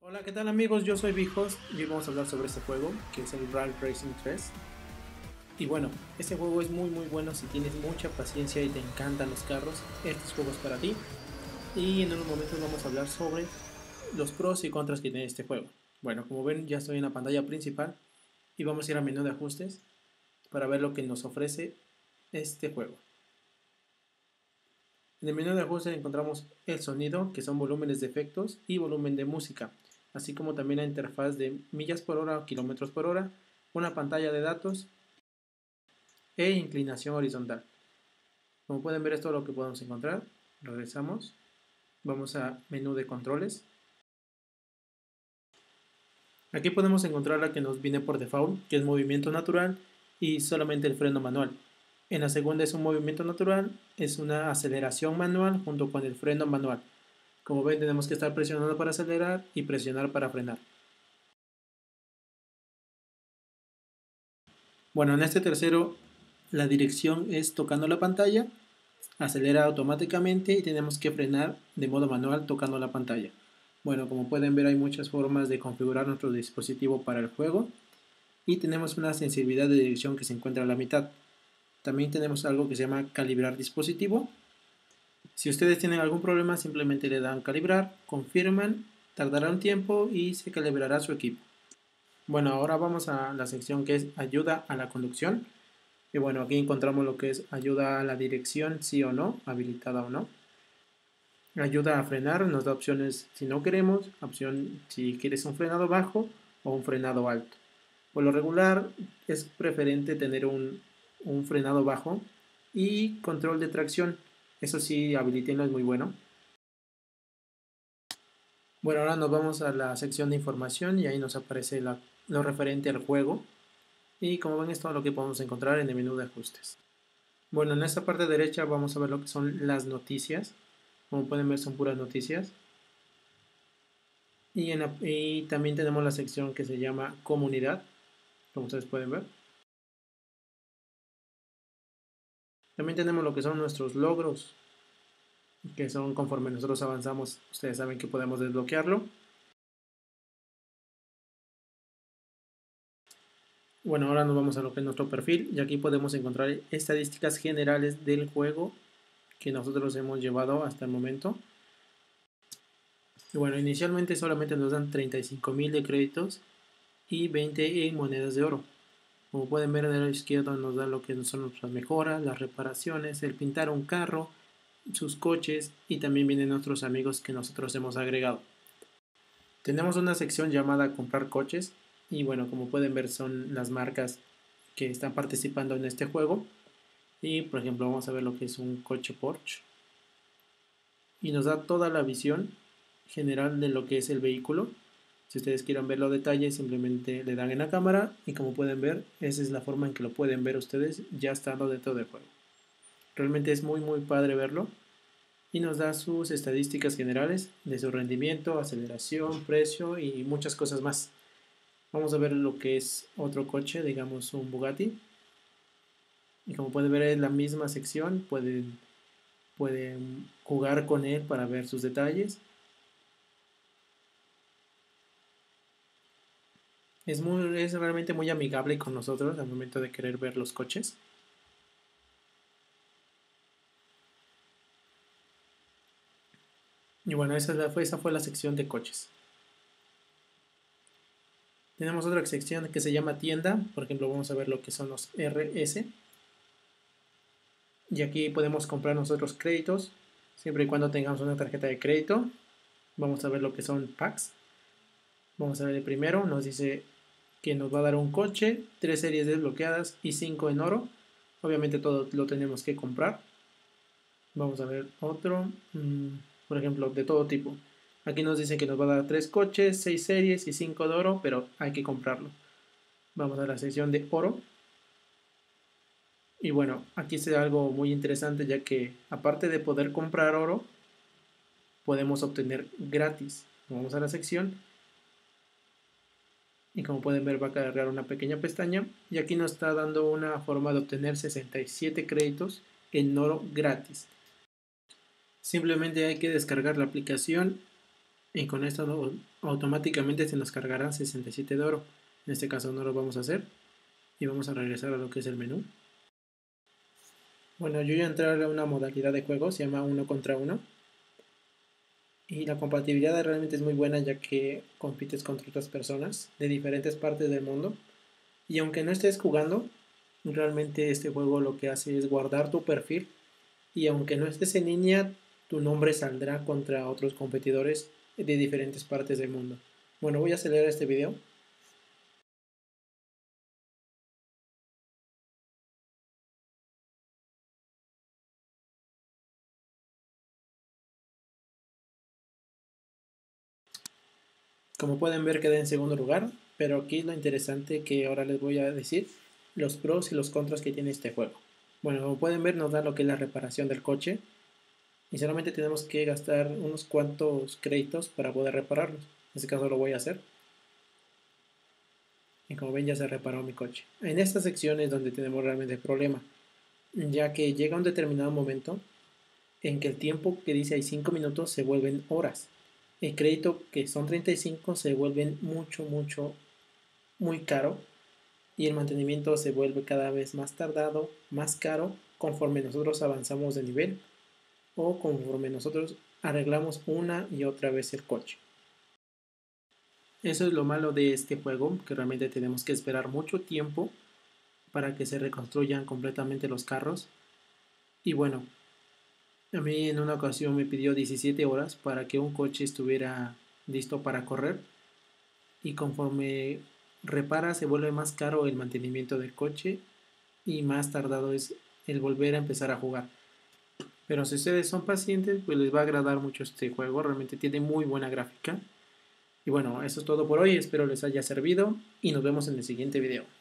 Hola, ¿qué tal amigos? Yo soy Bijos y hoy vamos a hablar sobre este juego que es el Brawl Racing 3. Y bueno, este juego es muy bueno si tienes mucha paciencia y te encantan los carros. Este juego es para ti. Y en unos momentos vamos a hablar sobre los pros y contras que tiene este juego. Bueno, como ven ya estoy en la pantalla principal y vamos a ir a menú de ajustes para ver lo que nos ofrece este juego. En el menú de ajustes encontramos el sonido, que son volúmenes de efectos y volumen de música, así como también la interfaz de millas por hora o kilómetros por hora, una pantalla de datos e inclinación horizontal. Como pueden ver, esto es lo que podemos encontrar. Regresamos, vamos a menú de controles. Aquí podemos encontrar la que nos viene por default, que es movimiento natural y solamente el freno manual. En la segunda es un movimiento natural, es una aceleración manual junto con el freno manual. Como ven, tenemos que estar presionando para acelerar y presionar para frenar. Bueno, en este tercero, la dirección es tocando la pantalla, acelera automáticamente y tenemos que frenar de modo manual tocando la pantalla. Bueno, como pueden ver, hay muchas formas de configurar nuestro dispositivo para el juego y tenemos una sensibilidad de dirección que se encuentra a la mitad. También tenemos algo que se llama calibrar dispositivo. Si ustedes tienen algún problema, simplemente le dan calibrar, confirman, tardará un tiempo y se calibrará su equipo. Bueno, ahora vamos a la sección que es ayuda a la conducción. Y bueno, aquí encontramos lo que es ayuda a la dirección, sí o no, habilitada o no. Ayuda a frenar, nos da opciones si no queremos, opción si quieres un frenado bajo o un frenado alto. Por lo regular es preferente tener un frenado bajo y control de tracción. Eso sí, habilitenlo, es muy bueno. Bueno, ahora nos vamos a la sección de información y ahí nos aparece lo referente al juego. Y como ven, es todo lo que podemos encontrar en el menú de ajustes. Bueno, en esta parte derecha vamos a ver lo que son las noticias. Como pueden ver, son puras noticias. Y también tenemos la sección que se llama comunidad, como ustedes pueden ver. También tenemos lo que son nuestros logros, que son conforme nosotros avanzamos, ustedes saben que podemos desbloquearlo. Bueno, ahora nos vamos a lo que es nuestro perfil y aquí podemos encontrar estadísticas generales del juego que nosotros hemos llevado hasta el momento. Y bueno, inicialmente solamente nos dan 35.000 de créditos y 20 en monedas de oro. Como pueden ver, en el lado izquierdo nos da lo que son nuestras mejoras, las reparaciones, el pintar un carro, sus coches y también vienen otros amigos que nosotros hemos agregado. Tenemos una sección llamada comprar coches y bueno, como pueden ver son las marcas que están participando en este juego. Y por ejemplo vamos a ver lo que es un coche Porsche y nos da toda la visión general de lo que es el vehículo. Si ustedes quieren ver los detalles, simplemente le dan en la cámara y como pueden ver, esa es la forma en que lo pueden ver ustedes ya estando dentro del juego. Realmente es muy padre verlo y nos da sus estadísticas generales de su rendimiento, aceleración, precio y muchas cosas más. Vamos a ver lo que es otro coche, digamos un Bugatti. Y como pueden ver es la misma sección, pueden jugar con él para ver sus detalles. Es realmente muy amigable con nosotros al momento de querer ver los coches. Y bueno, esa fue la sección de coches. Tenemos otra sección que se llama tienda. Por ejemplo, vamos a ver lo que son los RS. Y aquí podemos comprar nosotros créditos, siempre y cuando tengamos una tarjeta de crédito. Vamos a ver lo que son packs. Vamos a ver el primero. Nos dice que nos va a dar un coche, 3 series desbloqueadas y 5 en oro. Obviamente todo lo tenemos que comprar. Vamos a ver otro. Por ejemplo, de todo tipo. Aquí nos dice que nos va a dar 3 coches, 6 series y 5 de oro, pero hay que comprarlo. Vamos a la sección de oro. Y bueno, aquí se da algo muy interesante ya que aparte de poder comprar oro, podemos obtener gratis. Vamos a la sección y como pueden ver va a cargar una pequeña pestaña y aquí nos está dando una forma de obtener 67 créditos en oro gratis. Simplemente hay que descargar la aplicación y con esto automáticamente se nos cargarán 67 de oro. En este caso no lo vamos a hacer y vamos a regresar a lo que es el menú. Bueno, yo ya entré a una modalidad de juego, se llama 1 contra 1. Y la compatibilidad realmente es muy buena, ya que compites contra otras personas de diferentes partes del mundo. Y aunque no estés jugando, realmente este juego lo que hace es guardar tu perfil. Y aunque no estés en línea, tu nombre saldrá contra otros competidores de diferentes partes del mundo. Bueno, voy a acelerar este video. Como pueden ver, quedé en segundo lugar, pero aquí lo interesante que ahora les voy a decir los pros y los contras que tiene este juego. Bueno, como pueden ver, nos da lo que es la reparación del coche y solamente tenemos que gastar unos cuantos créditos para poder repararlos. En este caso lo voy a hacer. Y como ven, ya se reparó mi coche. En esta sección es donde tenemos realmente el problema, ya que llega un determinado momento en que el tiempo que dice hay 5 minutos se vuelven horas. El crédito que son 35 se vuelven muy caro y el mantenimiento se vuelve cada vez más tardado, más caro conforme nosotros avanzamos de nivel o conforme nosotros arreglamos una y otra vez el coche. Eso es lo malo de este juego, que realmente tenemos que esperar mucho tiempo para que se reconstruyan completamente los carros. Y bueno, a mí en una ocasión me pidió 17 horas para que un coche estuviera listo para correr. Y conforme repara se vuelve más caro el mantenimiento del coche y más tardado es el volver a empezar a jugar. Pero si ustedes son pacientes, pues les va a agradar mucho este juego. Realmente tiene muy buena gráfica. Y bueno, eso es todo por hoy. Espero les haya servido y nos vemos en el siguiente video.